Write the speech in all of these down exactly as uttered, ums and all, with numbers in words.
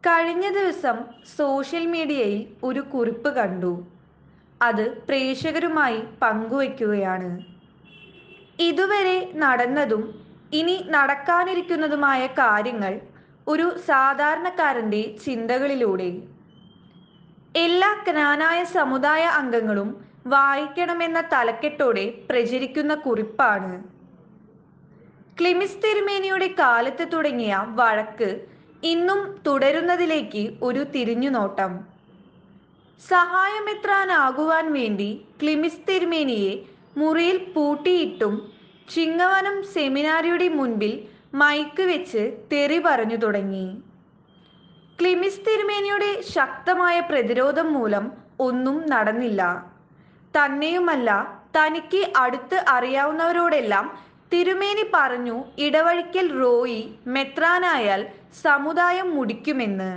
കഴിഞ്ഞ ദിവസം സോഷ്യൽ മീഡിയയിൽ ഒരു കുറിപ്പ് കണ്ടു. അത് പ്രേക്ഷകരുമായി പങ്കുവയ്ക്കുകയാണ്. ഇതുവരെ നടന്നതും ഇനി നടക്കാനിരിക്കുന്നതുമായ കാര്യങ്ങൾ ഒരു സാധാരണക്കാരൻ്റെ ചിന്തകളിലൂടെ. എല്ലാ ജ്ഞാനായ സമുദായ അംഗങ്ങളും വായിക്കണമെന്ന തലക്കെട്ടോടെ പ്രചരിക്കുന്ന കുറിപ്പാണ്. ക്ലിമിസ് തിരുമേനിയുടെ കാലത്ത് തുടങ്ങിയ വഴക്ക് ഇന്നും തുടരുന്നതിലേക്ക് ഒരു തിരിഞ്ഞുനോട്ടം. സഹായമെത്രാനാകുവാൻ വേണ്ടി ക്ലിമിസ് തിരുമേനിയെ മുറിയിൽ പൂട്ടിയിട്ടും ചിങ്ങവനം സെമിനാരിയുടെ മുൻപിൽ മൈക്ക് വെച്ച് തെറി പറഞ്ഞു തുടങ്ങി. ക്ലിമിസ് തിരുമേനിയുടെ ശക്തമായ പ്രതിരോധം മൂലം ഒന്നും നടന്നില്ല. തന്നെയുമല്ല, തനിക്ക് അടുത്ത് അറിയാവുന്നവരോടെല്ലാം തിരുമേനി പറഞ്ഞു ഇടവഴിക്കൽ റോയി മെത്രാനായാൽ സമുദായം മുടിക്കുമെന്ന്.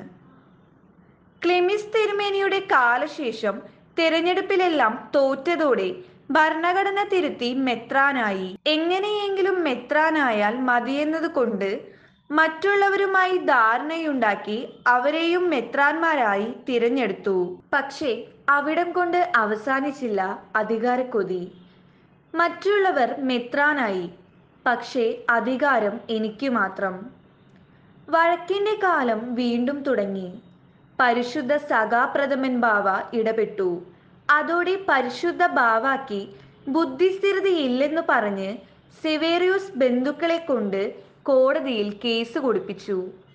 ക്ലിമിസ് തിരുമേനിയുടെ കാലശേഷം തെരഞ്ഞെടുപ്പിലെല്ലാം തോറ്റതോടെ ഭരണഘടന തിരുത്തി മെത്രാനായി. എങ്ങനെയെങ്കിലും മെത്രാനായാൽ മതിയെന്നത് കൊണ്ട് മറ്റുള്ളവരുമായി ധാരണയുണ്ടാക്കി അവരെയും മെത്രാന്മാരായി തിരഞ്ഞെടുത്തു. പക്ഷേ അവിടം കൊണ്ട് അവസാനിച്ചില്ല അധികാരക്കൊതി. മറ്റുള്ളവർ മെത്രാനായി, പക്ഷേ അധികാരം എനിക്ക് മാത്രം. വഴക്കിൻ്റെ കാലം വീണ്ടും തുടങ്ങി. പരിശുദ്ധ സഖാപ്രഥമൻ ബാവ ഇടപെട്ടു. അതോടെ പരിശുദ്ധ ബാവാക്ക് ബുദ്ധിസ്ഥിരതയില്ലെന്നു പറഞ്ഞ് സെവേറിയൂസ് ബന്ധുക്കളെ കൊണ്ട് കോടതിയിൽ കേസ് കൊടുപ്പിച്ചു.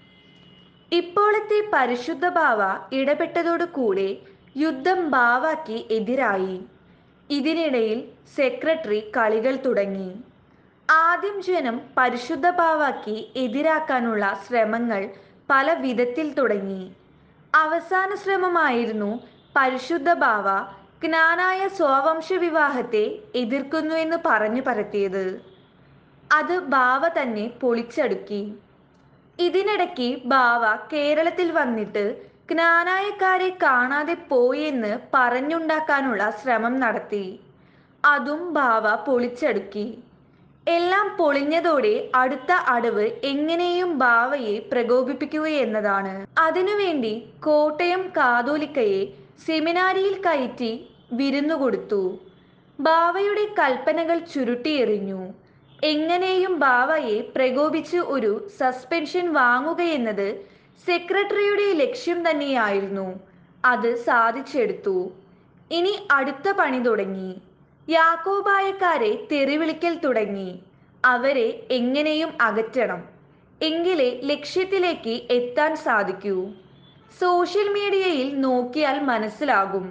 ഇപ്പോഴത്തെ പരിശുദ്ധ ബാവ ഇടപെട്ടതോടുകൂടെ യുദ്ധം ബാവാക്ക് എതിരായി. ഇതിനിടയിൽ സെക്രട്ടറി കളികൾ തുടങ്ങി. ആദ്യം ജനം പരിശുദ്ധ ബാവാക്ക് എതിരാക്കാനുള്ള ശ്രമങ്ങൾ പല വിധത്തിൽ തുടങ്ങി. അവസാന ശ്രമമായിരുന്നു പരിശുദ്ധ ബാവ ജ്ഞാനായ സ്വവംശ വിവാഹത്തെ എതിർക്കുന്നുവെന്ന് പറഞ്ഞു പരത്തിയത്. അത് ബാവ തന്നെ പൊളിച്ചടുക്കി. ഇതിനിടയ്ക്ക് ബാവ കേരളത്തിൽ വന്നിട്ട് ജ്ഞാനായക്കാരെ കാണാതെ പോയെന്ന് പറഞ്ഞുണ്ടാക്കാനുള്ള ശ്രമം നടത്തി. അതും ബാവ പൊളിച്ചടുക്കി. എല്ലാം പൊളിഞ്ഞതോടെ അടുത്ത അടവ് എങ്ങനെയും ബാവയെ പ്രകോപിപ്പിക്കുകയെന്നതാണ്. അതിനുവേണ്ടി കോട്ടയം കാതോലിക്കയെ സെമിനാരിയിൽ കയറ്റി വിരുന്നു കൊടുത്തു. ബാവയുടെ കൽപ്പനകൾ ചുരുട്ടിയെറിഞ്ഞു. എങ്ങനെയും ബാവയെ പ്രകോപിച്ച് ഒരു സസ്പെൻഷൻ വാങ്ങുകയെന്നത് സെക്രട്ടറിയുടെ ലക്ഷ്യം തന്നെയായിരുന്നു. അത് സാധിച്ചെടുത്തു. ഇനി അടുത്ത പണി തുടങ്ങി. യാക്കോബായക്കാരെ തെറിവിളിക്കൽ തുടങ്ങി. അവരെ എങ്ങനെയും അകറ്റണം. എങ്കിലേ ലക്ഷ്യത്തിലേക്ക് എത്താൻ സാധിക്കൂ. സോഷ്യൽ മീഡിയയിൽ നോക്കിയാൽ മനസ്സിലാകും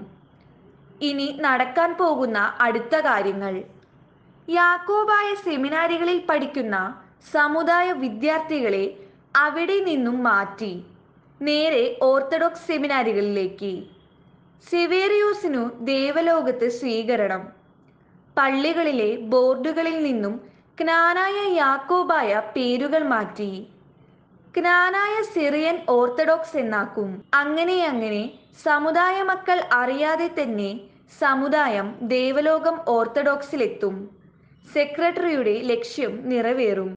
ഇനി നടക്കാൻ പോകുന്ന അടുത്ത കാര്യങ്ങൾ. യാക്കോബായ സെമിനാരികളിൽ പഠിക്കുന്ന സമുദായ വിദ്യാർത്ഥികളെ അവിടെ നിന്നും മാറ്റി നേരെ ഓർത്തഡോക്സ് സെമിനാരികളിലേക്ക്. സെവേറിയൂസിനു ദേവലോകത്ത് സ്വീകരണം. പള്ളികളിലെ ബോർഡുകളിൽ നിന്നും ജ്ഞാനായ യാക്കോബായ പേരുകൾ മാറ്റി ജ്ഞാനായ സിറിയൻ ഓർത്തഡോക്സ് എന്നാക്കും. അങ്ങനെ അങ്ങനെ സമുദായ മക്കൾ അറിയാതെ തന്നെ സമുദായം ദേവലോകം ഓർത്തഡോക്സിലെത്തും. സെക്രട്ടറിയുടെ ലക്ഷ്യം നിറവേറും.